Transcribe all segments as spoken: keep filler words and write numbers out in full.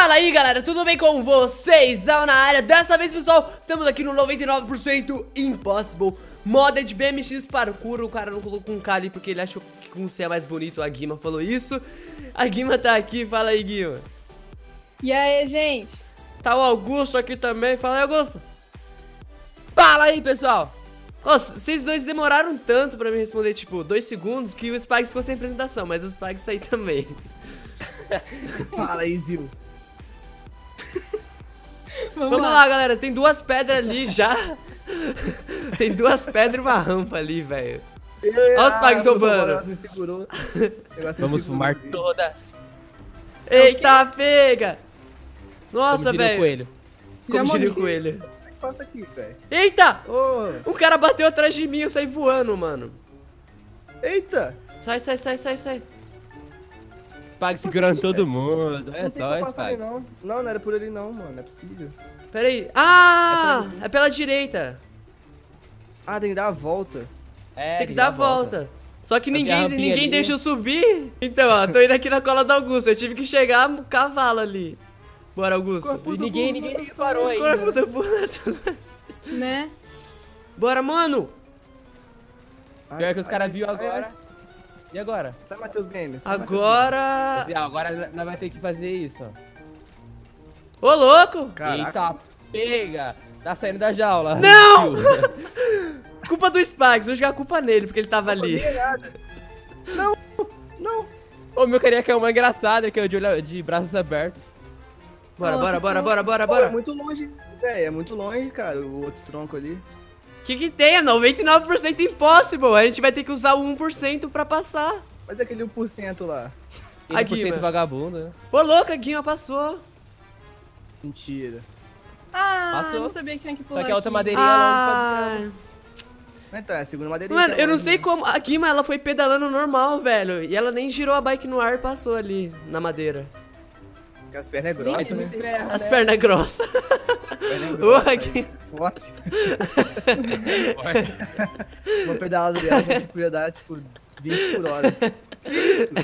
Fala aí, galera, tudo bem com vocês? Na área, dessa vez, pessoal, estamos aqui no noventa e nove por cento Impossible Modded B M X Parkour. O cara não colocou um K ali porque ele achou que com C é mais bonito. A Guima falou isso. A Guima tá aqui, fala aí, Guima. E aí, gente? Tá o Augusto aqui também, fala aí, Augusto. Fala aí, pessoal. Nossa, vocês dois demoraram tanto pra me responder, tipo, dois segundos, que o Spags ficou sem apresentação, mas o Spags saiu também. Fala aí, Zil. Vamos, Vamos lá. lá, galera. Tem duas pedras ali já. Tem duas pedras e uma rampa ali, velho. Olha os Spags roubando. Me segurou. Vamos fumar todas. Eita, pega. Nossa, velho. Coelho. Como diria o coelho. Como é que passa aqui, velho? Eita! Oh. Um cara bateu atrás de mim e eu saí voando, mano. Eita! Sai, sai, sai, sai, sai. Spag segurando todo véio. mundo. É não só isso. Não. não, não era por ali não, mano. Não é possível. Pera aí. Ah! É pela, é pela direita. Ah, tem que dar a volta. É, tem que dar a volta. volta. Só que ninguém, ninguém deixa eu subir. Então, ó, tô indo aqui na cola do Augusto. Eu tive que chegar no cavalo ali. Bora, Augusto. E ninguém, ninguém reparou aí. Corpo do burro. Né? Bora, mano. Pior que os caras viram agora. E agora? Sai, Matheus Games. Agora... Agora nós vai ter que fazer isso, ó. Ô, louco! Caraca. Eita, pega! Tá saindo da jaula. Não! Culpa do Spags, vou jogar a culpa nele, porque ele tava ali. Não, não. Ô, meu carinha caiu uma engraçada, que é de, olho, de braços abertos. Bora, bora, bora, bora, bora, bora. É muito longe, velho, é muito longe, cara, o outro tronco ali. O que que tem? É noventa e nove por cento impossible. A gente vai ter que usar o um por cento pra passar. Mas é aquele um por cento lá. um por cento vagabundo, né? Ô, louca, a Guima passou. Mentira. Ah, passou. Não sabia que tinha que pular Só que a outra aqui. madeirinha ah. não pode... Então, é a segunda madeirinha. Mano, eu não sei como... A Guima, ela foi pedalando normal, velho. E ela nem girou a bike no ar e passou ali, na madeira. Porque as pernas é grossas, né? Ferra, As né? pernas grossas. Perna grossa, Ô, Guima. Forte. Uma pedalada dela, a gente podia dar, tipo, vinte por hora. Que isso?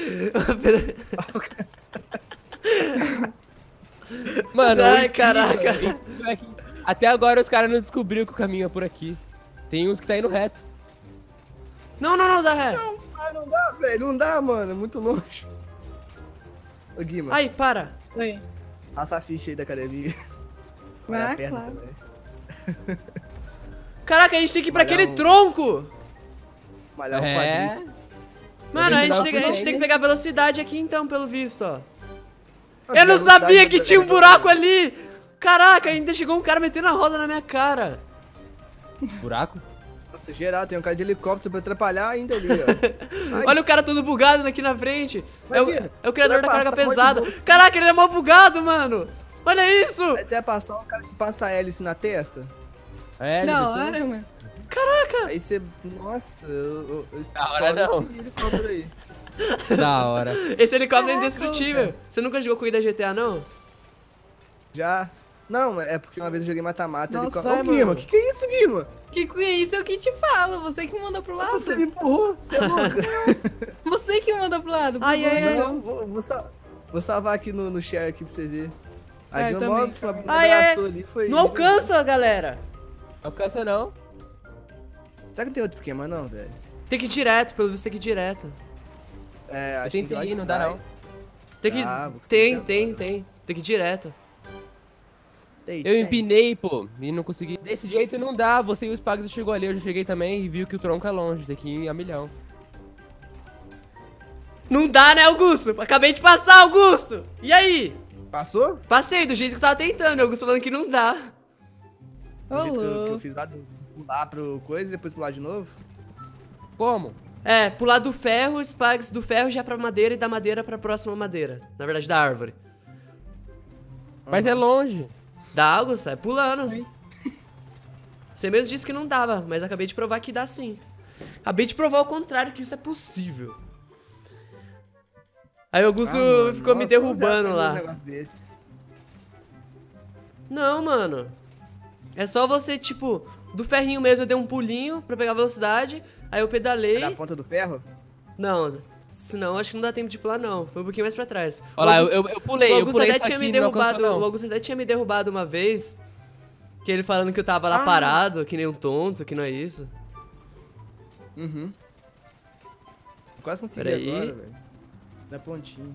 Mano, ai, caraca. Até agora os caras não descobriram que o caminho é por aqui. Tem uns que tá indo reto. Não, não, não dá ré. Não, ah, não dá, velho. Não dá, mano. É muito longe. Ô, Guima. Ai, para. Oi. Passa a ficha aí da academia. Ah, a perna claro. também. Caraca, a gente tem que ir pra Malhar aquele um- tronco. Malhar um É. quadríceps. Mano, a gente, Nossa, tem, a gente tem que pegar velocidade aqui então, pelo visto, ó. Ah, Eu não velocidade sabia que da- tinha um da- buraco ali! Caraca, ainda chegou um cara metendo a roda na minha cara. Buraco? Nossa, geral, tem um cara de helicóptero pra atrapalhar ainda ali, ó. Ai, Olha o cara todo bugado aqui na frente. É o, Imagina, é o criador vai da carga passar um monte de pesada. bolsa. Caraca, ele é mó bugado, mano. Olha isso. Aí você vai passar um cara que passa a hélice na testa. É, Da já pensou? hora, mano. Aí você. Nossa, eu, eu, eu Da hora estouro não. esse helicóptero aí. Da hora. Esse helicóptero é Caraca, indestrutível. Você nunca jogou corrida G T A, não? Já. Não, é porque uma vez eu joguei mata-mata. Nossa, helicóptero. é, Ô, Guima, mano. que que é isso, Guima? Que que é isso? É o que te falo. Você que manda pro lado. Você me empurrou, você é louca. Você que manda pro lado. Ai, por ai, favor. ai. Não, vou, vou, sal- vou salvar aqui no, no share aqui pra você ver. A É, Guima também. mó- uma- uma Ai, ai, abraçou ali, foi. Não alcança, galera. Alcança não. Será que tem outro esquema, não, velho? Tem que ir direto, pelo visto tem que ir direto. É, acho tentei que lá ir, de não dá trás. Tem que... Ah, vou tem, conseguir tem, agora. tem. Tem que ir direto. Tem, Eu tem. empinei, pô, e não consegui. Desse jeito não dá, você e os Spags chegou ali, eu já cheguei também e viu que o tronco é longe, tem que ir a milhão. Não dá, né, Augusto? Acabei de passar, Augusto. E aí? Passou? Passei do jeito que eu tava tentando. Augusto falando que não dá. Ô, Do jeito que eu, que eu louco. fiz lá do pular pro coisa e depois pular de novo? Como? É, pular do ferro, Spags do ferro já pra madeira e da madeira pra próxima madeira. Na verdade, da árvore. Mas é longe. Dá, Augusto, sai pulando. Você mesmo disse que não dava, mas acabei de provar que dá sim. Acabei de provar o contrário, que isso é possível. Aí o Augusto Ah, mano, ficou me nossa, como derrubando você lá. faz um negócio desse? Não, mano. É só você, tipo, do ferrinho mesmo eu dei um pulinho pra pegar velocidade. Aí eu pedalei. É da ponta do ferro? Não, Senão, acho que não dá tempo de pular, não. Foi um pouquinho mais pra trás. Olha lá, O eu, Augusto- eu, eu pulei, O eu Augusto pulei até isso tinha aqui, me não alcançou, derrubado. não. O Augusto até tinha me derrubado uma vez. Que ele falando que eu tava lá Ah. parado, que nem um tonto, que não é isso. Uhum. Quase consegui Pera aí. agora, velho. Na pontinha.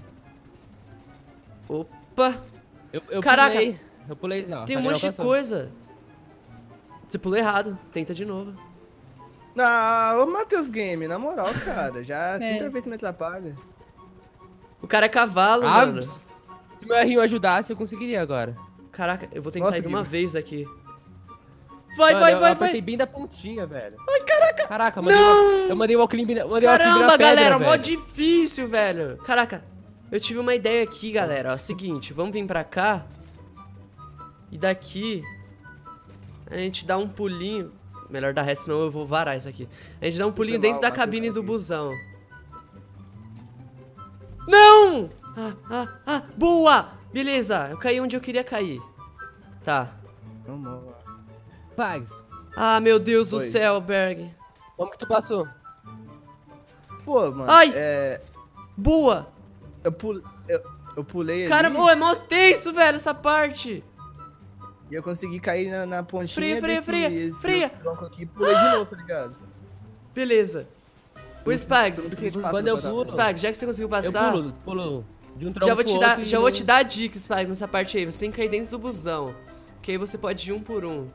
Opa! Eu, eu Caraca. pulei, eu pulei, não. Tem um ali não monte de alcançou. coisa. Você pulou errado. Tenta de novo. Ah, ô Matheus Game, na moral, cara. Já É. quinta vez que me atrapalha. O cara é cavalo, Ah, mano. se meu R um ajudasse, eu conseguiria agora. Caraca, eu vou tentar Nossa, ir de uma Guima. vez aqui. Vai, Mano, vai, eu, vai, eu apertei vai. bem da pontinha, velho. Ai, caraca. Caraca, eu mandei, uma, eu mandei uma climb, eu mandei uma climb Caramba, na pedra, galera, mó velho. difícil, velho. Caraca, eu tive uma ideia aqui, galera. Ó, seguinte, vamos vir pra cá. E daqui a gente dá um pulinho. Melhor dar ré, senão eu vou varar isso aqui. A gente dá um pulinho Foi dentro mal, da Matheus, cabine do aqui. busão. Não! Ah, ah, ah, boa! Beleza, eu caí onde eu queria cair. Tá. Vamos lá. Pags, Ah, meu Deus do Oi. céu, Berg. como que tu passou? Pô, mano. Ai! É. Boa! Eu, pul... eu, eu pulei Cara, ali ô, é mó tenso, velho, essa parte. e eu consegui cair na, na pontinha Freia, freia, desse, freia, esse freia. outro tronco aqui e pulei de novo, tá ligado? Beleza. O Eu Spags, não sei de você- passar, Quando eu tá? pulo, Spags, já que você conseguiu eu passar, pulo, pulo de um tronco já vou pro te dar, outro e já vou não- te dar dicas, Spags, nessa parte aí. Você tem que cair dentro do busão. Que aí você pode ir um por um.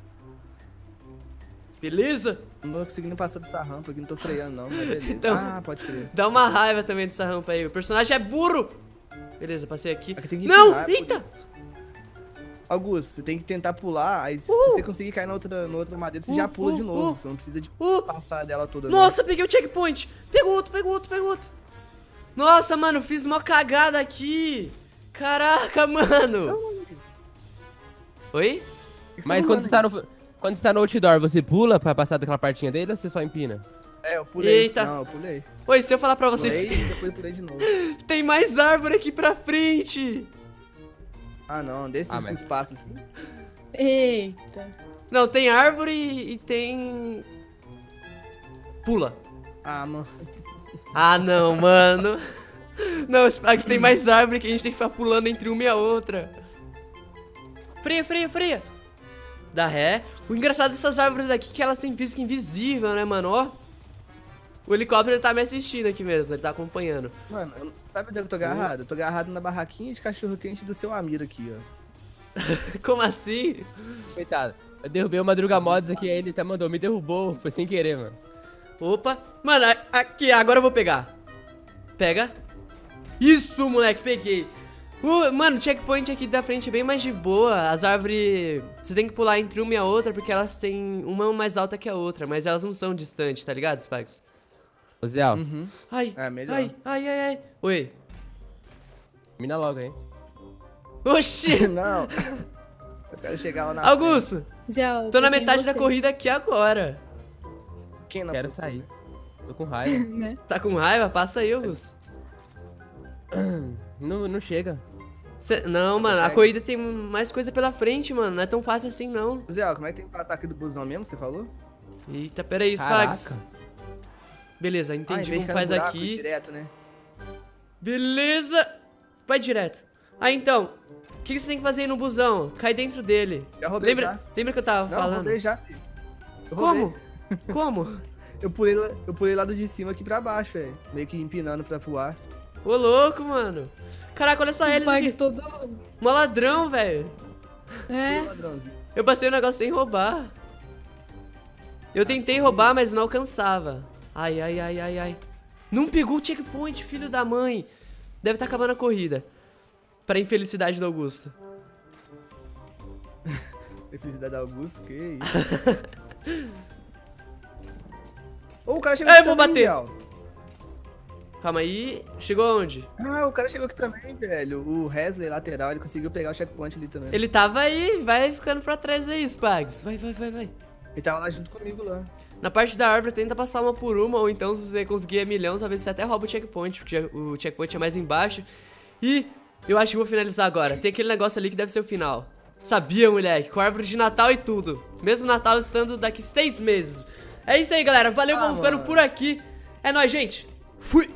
Beleza? Não tô conseguindo passar dessa rampa aqui, não tô freando não, mas beleza. Então- Ah, pode crer. Dá uma raiva também dessa rampa aí. O personagem é burro. Beleza, passei aqui. Aqui tem que Não! empinar, é por Eita! isso. Augusto, você tem que tentar pular, aí se Uh! você conseguir cair na outra, na outra madeira, você Uh, já pula uh, de novo. uh. Você não precisa de Uh! passar dela toda. Nossa, peguei o checkpoint. Pegou outro, pegou outro, pegou outro. Nossa, mano, fiz uma cagada aqui. Caraca, mano. não. Oi? Mas quando você, tá no, quando você tá no outdoor, você pula pra passar daquela partinha dele ou você só empina? É, eu pulei. Eita. Não, eu pulei. Oi, se eu falar pra vocês, Pulei e depois pulei de novo. tem mais árvore aqui pra frente. Ah, não, desses Ah, mas- espaços assim. Eita. Não, tem árvore e tem... Pula. Ah, mano. Ah, não, mano. Não, Spags, tem mais árvore que a gente tem que ficar pulando entre uma e a outra. Freia, freia, freia. Dá ré. O engraçado dessas árvores aqui é que elas têm física invisível, né, mano? Ó. O helicóptero ele tá me assistindo aqui mesmo, ele tá acompanhando. Mano, eu- sabe onde eu tô agarrado? Eu tô agarrado na barraquinha de cachorro quente do seu Amir aqui, ó. Como assim? Coitado. Eu derrubei o Madruga Mods aqui, aí ele até mandou, me derrubou, foi sem querer, mano. Opa. Mano, a- aqui, agora eu vou pegar. Pega. Isso, moleque, peguei. Uh, mano, o checkpoint aqui da frente é bem mais de boa. As árvores, você tem que pular entre uma e a outra porque elas têm uma mais alta que a outra, mas elas não são distantes, tá ligado, Spags? Ô, Zé, ó, Uhum. Ai, É, melhor. ai, ai, ai, ai. Oi. mina logo, hein. Oxi. Não. Eu quero chegar lá na Augusto, Zé, eu tô na confio em metade da você, corrida aqui agora. frente. Quem não Quero possui? sair. Tô com raiva. né? Tá com raiva? Passa aí, Augusto. não, não chega. Cê- não, mano, a Consegue? corrida tem mais coisa pela frente, mano. Não é tão fácil assim, não. Zé, ó, como é que tem que passar aqui do busão mesmo, você falou? Eita, pera aí, Spags. Caraca. Beleza, Ah, entendi em vez de como ficar no faz buraco aqui. direto, né? Beleza. Vai direto. Ah, então. O que que você tem que fazer aí no busão? Cai dentro dele. Já roubei Lembra, já. lembra que eu tava Não, eu falando? roubei já, filho. Eu Como? roubei. Como? Eu pulei, lá- eu pulei lá do de cima aqui pra baixo, velho. Meio que empinando pra voar. Ô, louco, mano. Caraca, olha essa Os hélice bugs aqui. todo... Mó ladrão, velho. É. Ladrãozinho. Eu passei o negócio sem roubar. Eu tentei roubar, mas não alcançava. Ai, ai, ai, ai, ai. Não pegou o checkpoint, filho da mãe. Deve estar acabando a corrida. Pra infelicidade do Augusto. Felicidade da Augusto, que isso. Ô, o cara chegou Ah, aqui eu vou também, bater. Zé. Calma aí. Chegou aonde? Ah, o cara chegou aqui também, velho. O Wesley, lateral, ele conseguiu pegar o checkpoint ali também. Ele tava aí. Vai ficando pra trás aí, Spags. Vai, vai, vai, vai. Ele tava lá junto comigo lá. Na parte da árvore, tenta passar uma por uma, ou então se você conseguir a milhão, talvez você até rouba o checkpoint, porque o checkpoint é mais embaixo. E eu acho que vou finalizar agora. Tem aquele negócio ali que deve ser o final. Sabia, moleque? Com árvore de Natal e tudo. Mesmo Natal estando daqui seis meses. É isso aí, galera. Valeu, Ah, vamos ficando mano. por aqui. É nóis, gente. Fui!